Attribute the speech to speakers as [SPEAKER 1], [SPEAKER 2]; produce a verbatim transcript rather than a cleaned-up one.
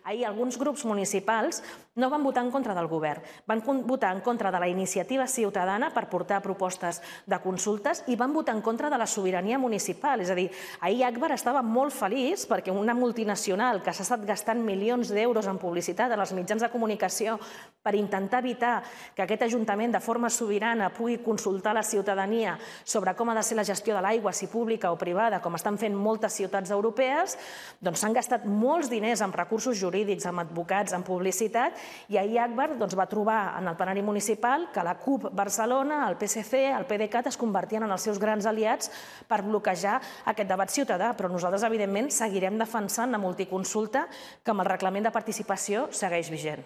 [SPEAKER 1] Ahir alguns grups municipals no van votar en contra del govern, van votar en contra de la iniciativa ciutadana per portar propostes de consultes i van votar en contra de la sobirania municipal. És a dir, ahir Agbar estava molt feliç perquè una multinacional que s'ha estat gastant milions d'euros en publicitat en els mitjans de comunicació per intentar evitar que aquest Ajuntament de forma sobirana pugui consultar la ciutadania sobre com ha de ser la gestió de l'aigua, si pública o privada, com estan fent moltes ciutats europees, doncs s'han gastat molts diners en recursos jurídics, en advocats, en publicitat, i ahir Agbar va trobar en el plenari municipal que la CUP Barcelona, el P S C, el PDeCAT es convertien en els seus grans aliats per bloquejar aquest debat ciutadà, però nosaltres, evidentment, seguirem defensant la multiconsulta que amb el reglament de participació segueix vigent.